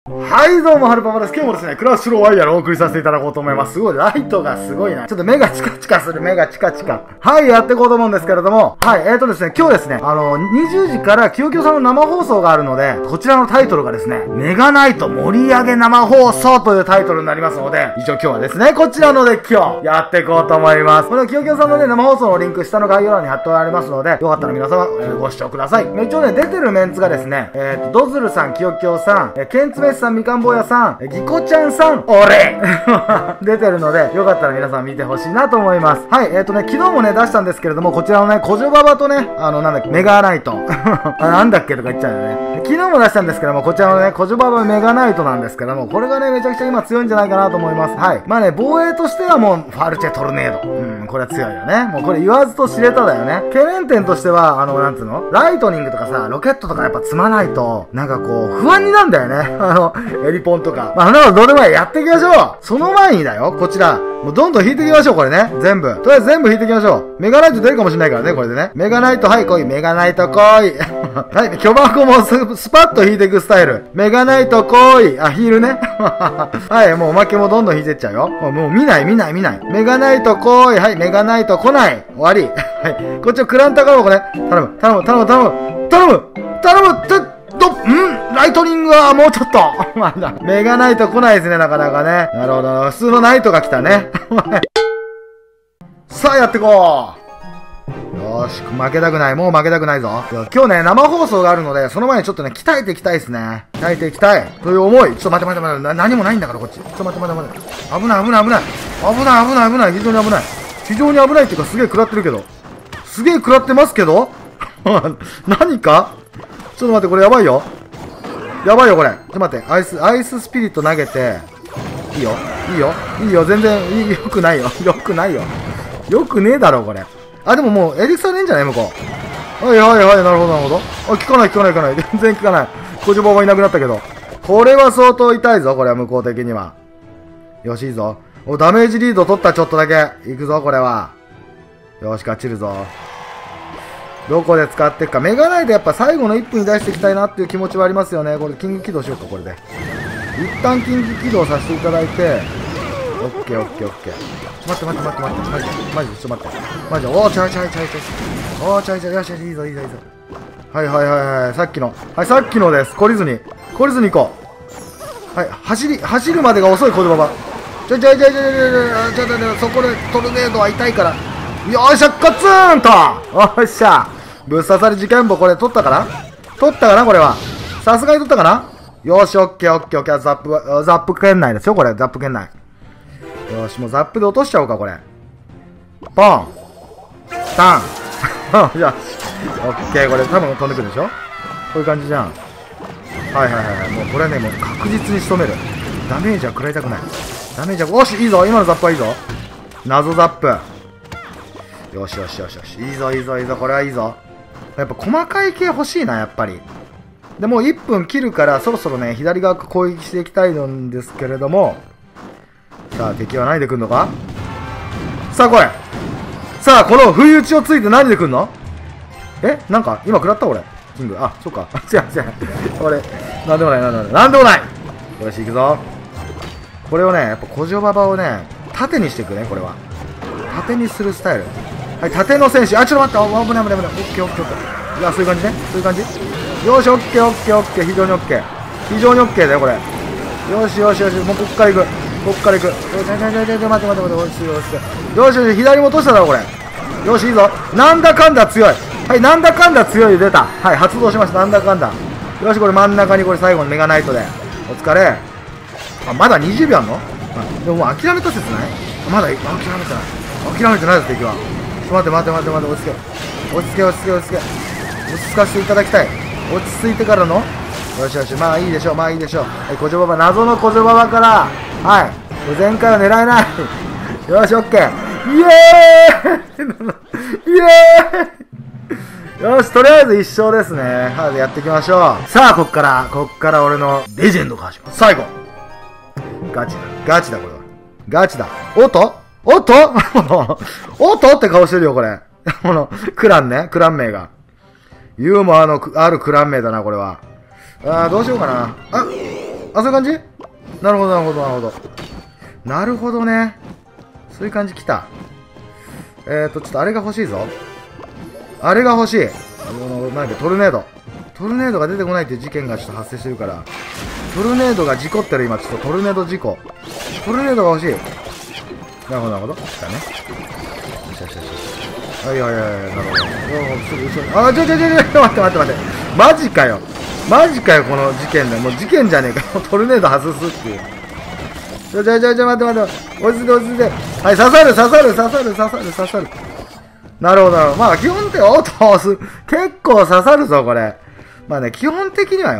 はい、どうも、はるぱぱです。今日もですね、クラッシュロワイヤルをお送りさせていただこうと思います。すごい、ライトがすごいな。ちょっと目がチカチカする、目がチカチカ。はい、やっていこうと思うんですけれども、はい、ですね、今日ですね、20時からきよきよさんの生放送があるので、こちらのタイトルがですね、メガナイト盛り上げ生放送というタイトルになりますので、一応今日はですね、こちらのデッキをやっていこうと思います。これはきよきよさんのね、生放送のリンク下の概要欄に貼ってありますので、よかったら皆様、ご視聴ください。一応ね、出てるメンツがですね、ドズルさん、きよきよさん、ケンツメシさん、みかんぼうやさん、ギコちゃんさん、俺出てるので、よかったら皆さん見てほしいなと思います。はい、昨日もね、出したんですけれども、こちらのね、コジョババとね、なんだっけ、メガナイト。なんだっけとか言っちゃうよね。昨日も出したんですけども、こちらのね、コジョババメガナイトなんですけども、これがね、めちゃくちゃ今強いんじゃないかなと思います。はい。まあね、防衛としてはもう、ファルチェトルネード。これは強いよね。もうこれ言わずと知れただよね。懸念点としては、なんつうのライトニングとかさ、ロケットとかやっぱ積まないと、なんかこう、不安になんだよね。エリポンとか。まあ、どうでもいい。やっていきましょう。その前にだよ、こちら。もうどんどん引いていきましょう、これね。全部。とりあえず全部引いていきましょう。メガナイト出るかもしれないからね、これでね。メガナイト、はい、来い。メガナイト来い。はい、巨箱もスパッと引いていくスタイル。メガナイト来い。あ、ヒールね。はい、もうおまけもどんどん引いてっちゃうよ。もう見ない。メガナイト来い。はい、メガナイト来ない。終わり。はい、こっちをクランタカロコね。頼む。ライトニングはもうちょっと。まだ。メガナイト来ないですね、なかなかね。なるほど。普通のナイトが来たね。さあ、やっていこう。よーし、負けたくない。もう負けたくないぞ。今日ね、生放送があるので、その前にちょっとね、鍛えていきたいですね。鍛えていきたい。という思い。ちょっと待って。何もないんだから、こっち。ちょっと待って。危ない。非常に危ない。非常に危ないっていうか、すげえ食らってるけど。すげえ食らってますけど何かちょっと待って、これやばいよ、これ。ちょっと待って、アイススピリット投げて、いいよ、全然、よくないよ。よくねえだろ、これ。あ、でももう、エリクサねえんじゃない向こう。はい、なるほど。あ、効かない。全然効かない。コジョババいなくなったけど。これは相当痛いぞ、これは向こう的には。よし、いいぞ。お、ダメージリード取った、ちょっとだけ。いくぞ、これは。よし、勝ちるぞ。どこで使っていくか。メガナイトやっぱ最後の1分に出していきたいなっていう気持ちはありますよね。これキング起動しようか、これで。一旦キング起動させていただいて、オッケー。待って。マジで、ちょっと待って。マジで、おー、ちょい。よし、いいぞ。はい。さっきのです。懲りずに行こう。はい、走るまでが遅い、コジョババ。そこでトルネードは痛いから。よっしゃ、コツーンとおっしゃ、ぶっ刺され事件簿、これ取ったかな、これは。さすがに取ったかな。よし、オッケー。ザップ圏内ですよ、これ。ザップ圏内。よし、もうザップで落としちゃおうか、これ。ポンタンよし、オッケー、これ多分飛んでくるでしょ、こういう感じじゃん。はい。もうこれね、もう確実に仕留める。ダメージは食らいたくない。おし、いいぞ、今のザップはいいぞ。謎ザップ。よし。いいぞ。これはいいぞ。やっぱ細かい系欲しいな、やっぱり。で、もう1分切るから、そろそろね、左側攻撃していきたいんですけれども。さあ、敵は何で来んのか。さあ、来い。さあ、この不意打ちをついて何で来んの。なんか、今食らった俺。キング。あ、そっか。違う。俺、なんでもない。よし、行くぞ。これをね、やっぱコジョババをね、縦にしていくね、これは。縦にするスタイル。はい、縦の選手。あ、ちょっと待って。危ない。オッケー。いや、そういう感じね。よし、オッケー。非常にオッケーだよ、これ。よし。もうこっから行く。待って。よし、左も落としただろ、これ。よし、いいぞ。なんだかんだ強い。はい、なんだかんだ強い出た。はい、発動しました。なんだかんだ。よし、これ真ん中にこれ最後のメガナイトで。お疲れ。あ、まだ20秒あんの。でももう諦めた説ない。まだ諦めてないぞ、敵は。待って。落ち着かせていただきたい。落ち着いてからの。よし。まあいいでしょう。はい、コジョババ、謎のコジョババから。はい。前回は狙えない。よし、オッケー。イエーイよし、とりあえず1勝ですね。はい、やっていきましょう。さあ、こっから俺のレジェンドが始まる。最後。ガチだ、これは。ガチだ。おっとって顔してるよ、これ。この、クラン名が。ユーモアのあるクラン名だな、これは。どうしようかな。 あ、そういう感じ。なるほど、なるほど、なるほど。なるほどね。そういう感じきた。ちょっとあれが欲しいぞ。あれが欲しい。なんかトルネード。トルネードが出てこないっていう事件がちょっと発生してるから。トルネードが事故ってる今。ちょっとトルネード事故。トルネードが欲しい。なるほど、なるほど。来たね。よしよしよし。はいはいはい、なるほど。すぐ後ろに。あ、待って。マジかよ。マジかよ、この事件で。もう事件じゃねえかよ。トルネード外すっていう。待って。落ち着いて。はい、刺さる。なるほど。まあ、基本的に、おっと、結構刺さるぞ、これ。まあね、基本的には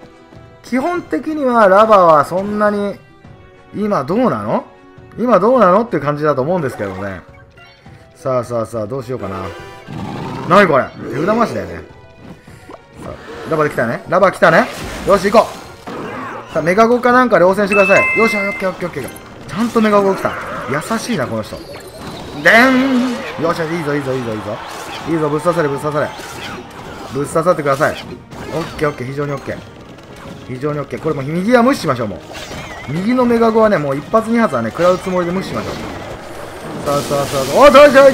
ラバはそんなに、今どうなのっていう感じだと思うんですけどね。さあ、どうしようかな。なにこれ、手札回しだよね。さあ、ラバ来たね。よし、行こう。さあ、メガゴかなんか両戦してください。よし、オッケー。ちゃんとメガゴ来た。優しいな、この人。でーん。よっしゃ、いいぞ。ぶっ刺され。ぶっ刺さってください。オッケー、非常にオッケー。これもう右は無視しましょう、もう。右のメガゴはね、もう一発二発はね、食らうつもりで無視しましょう。さあ。おちょいだ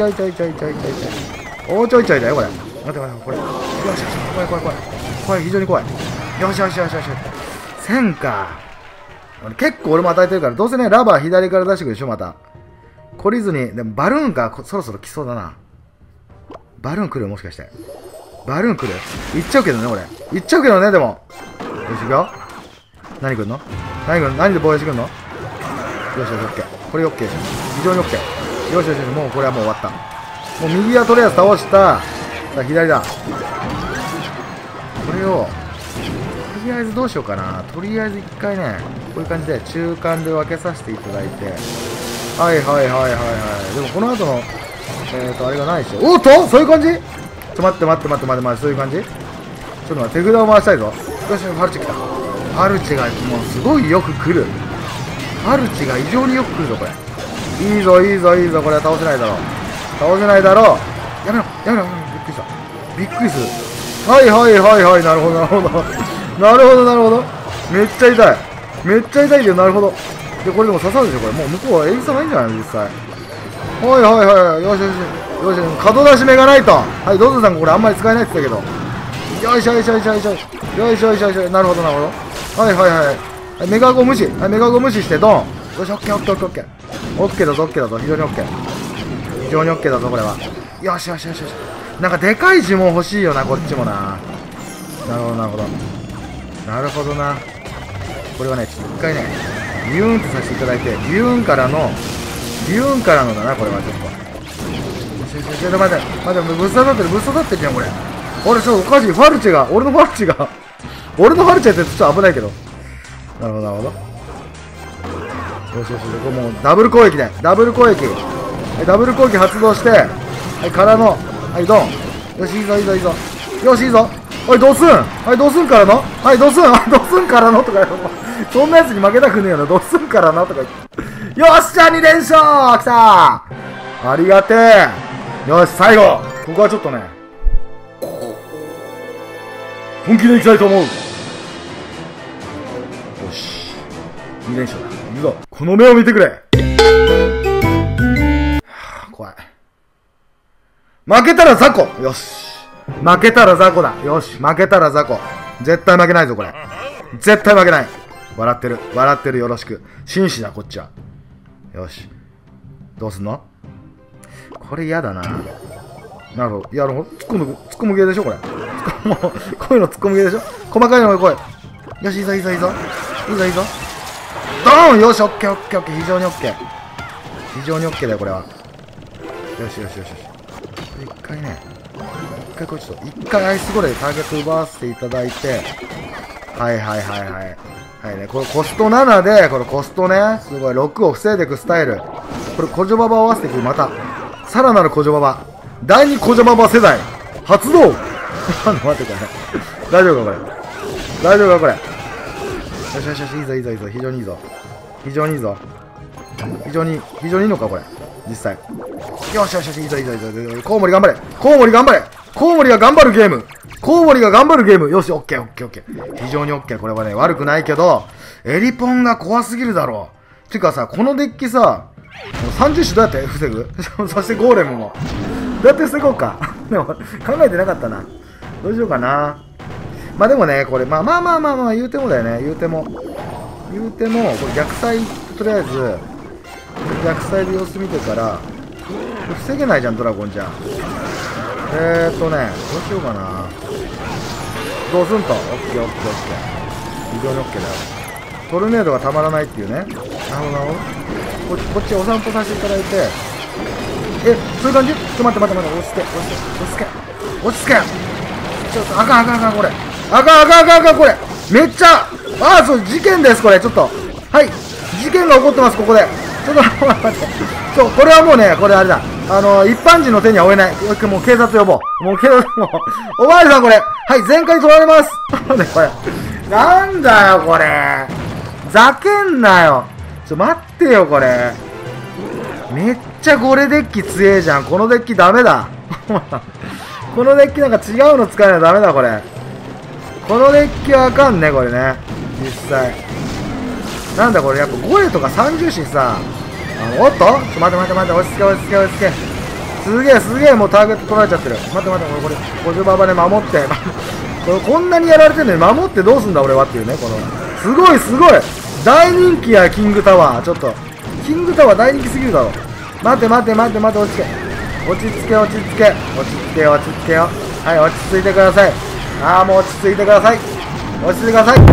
よ、これ。待って、これ。よし、怖い、非常に怖い。よし。1000か。結構俺も与えてるから、どうせね、ラバー左から出してくるでしょ、また。懲りずに、でもバルーンがそろそろ来そうだな。バルーン来るもしかして。バルーン来る行っちゃうけどね、俺。行っちゃうけどね、でも。よし、行くよ。何来んの何で防衛してくんの。よし、オッケー。これオッケー。非常にオッケー。よし、もうこれはもう終わった。もう右はとりあえず倒した。さあ、左だ。これを、とりあえずどうしようかな。とりあえず一回ね、こういう感じで中間で分けさせていただいて。はい。でもこの後の、あれがないでしょ。おっとそういう感じ。待って、そういう感じ。ちょっと待って、手札を回したいぞ。よし、ハルチ来た。ハルチがもうすごいよく来る。ハルチが異常によく来るぞ、これ。いいぞ、これは倒せないだろう。やめろ。びっくりする。はい。なるほど。めっちゃ痛いけど、なるほど。で、これでも刺さるでしょ、これ。もう向こうはエリサないんじゃないの、実際。はい。よし。角出し目がないと。はい、ドズさんこれあんまり使えないって言ったけど。よいしょ。なるほど。はい。メガゴ無視。メガゴ無視してドン。よし、オッケー。オッケーだぞ。非常にオッケーだぞ、これは。よし。なんかでかい呪文欲しいよな、こっちもな。なるほどな。これはね、ちょっと一回ね、ビューンってさせていただいて、ビューンからのだな、これはちょっと。待って、ぶっ刺さってるじゃん、これ。俺、ちょっとおかしい。俺のファルチやってちょっと危ないけど。なるほど。よし、これもうダブル攻撃で。ダブル攻撃発動して、はい、からの、はい、ドン。よし、いいぞ。よし、いいぞ。おい、ドスンからのとか、そんなやつに負けたくねえよな。ドスンからのとか言って。よっしゃ、2連勝来たー。ありがてえ。よし、最後。ここはちょっとね、本気でいきたいと思う。よし。2連勝だ。いくぞ。この目を見てくれ。怖い。負けたら雑魚。よし。負けたら雑魚だ。よし。負けたら雑魚。絶対負けないぞ、これ。絶対負けない。笑ってる。よろしく。紳士だ、こっちは。よし。どうすんの？これ嫌だな。なるほど。突っ込む系でしょ、これ。こういうの突っ込む系でしょ。細かいのが来い。よし、いいぞ。ドーン。よし、オッケー。非常にオッケーだよ、これは。よし。一回アイスゴレでターゲット奪わせていただいて、はいね、これコスト7で、これコストね、すごい、6を防いでいくスタイル。これ、コジョババを合わせていく、また。さらなるコジョババ。第2コジョババ世代。発動待ってこれ。大丈夫か、これ。よし、いいぞ。非常にいいぞ。非常にいいのか、これ。実際。よし、いいぞ。コウモリ頑張れ。コウモリが頑張るゲーム。ココウモリが頑張るゲーム。よし、オッケーオッケーオッケー。非常にオッケー。これはね、悪くないけど、エリポンが怖すぎるだろう。てかさ、このデッキさ、30種どうやって防ぐそしてゴーレムも。どうやって防ごうか。でも、考えてなかったな。どうしようかな。まあでもね、これ、まあ、言うてもだよね。言うても、これ逆サイ、とりあえず、逆サイで様子見てから、防げないじゃん、ドラゴンじゃ。どうしようかな。ドスンと。オッケーオッケーオッケー。非常にオッケーだよ。トルネードがたまらないっていうね。なるほどなるほど。こっちお散歩させていただいて。そういう感じ？ちょっと待って、落ち着け。ちょっと、あかん、これ。あかん、これ。めっちゃ、そう、事件です、これ、ちょっと。はい。事件が起こってます、ここで。ちょっと、待って。これはもうね、これあれだ。一般人の手には負えない。もう警察呼ぼう。おまわりさん、これ。はい、全開取られます。これ。なんだよ、これ。ざけんなよ。待ってよ、これ。めっちゃゴレデッキ強えじゃん。このデッキダメだ。このデッキなんか違うの使えないとダメだ、これ。このデッキはあかんね、これね。実際。なんだこれ、やっぱゴレとか30神さ、おっと待って、落ち着け。すげえ、もうターゲット取られちゃってる。待って、これ、50ババで守って。こんなにやられてるのに守ってどうすんだ、俺はっていうね、この。すごい大人気や、キングタワー。ちょっと。キングタワー大人気すぎるだろ。待って、落ち着けよ。はい、落ち着いてください。もう落ち着いてください。落ち着いて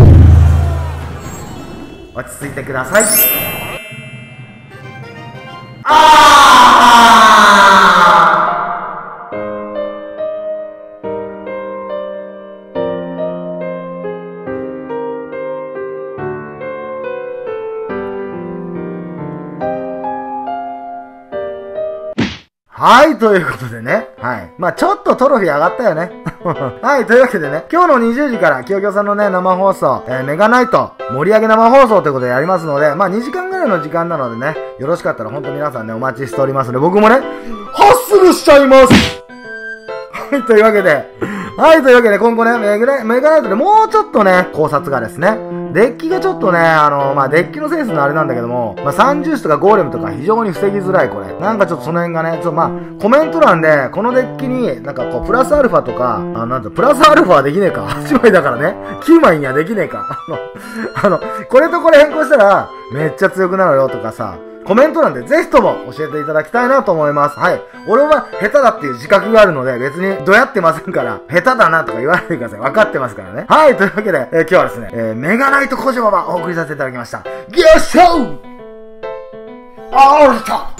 ください。はい、ということでね。はい。まあちょっとトロフィー上がったよね。はい、というわけでね、今日の20時から、きよきよさんのね、生放送、メガナイト、盛り上げ生放送ということでやりますので、まあ2時間ぐらいの時間なのでね、よろしかったら本当皆さんね、お待ちしておりますので、僕もね、ハッスルしちゃいます。はい、というわけで、今後ね、メガナイトでもうちょっとね、考察がですね、デッキがちょっとね、まあ、デッキのセンスのあれなんだけども、まあ、30種とかゴーレムとか非常に防ぎづらい、これ。なんかちょっとその辺がね、まあ、コメント欄で、このデッキに、なんかこう、プラスアルファとか、プラスアルファはできねえか。8枚だからね。9枚にはできねえか。これとこれ変更したら、めっちゃ強くなるよとかさ、コメント欄でぜひとも教えていただきたいなと思います。はい。俺は下手だっていう自覚があるので、別にどうやってませんから、下手だなとか言わないでください。分かってますからね。はい。というわけで、今日はですね、メガナイト小島をお送りさせていただきました。ギョッショー！あーした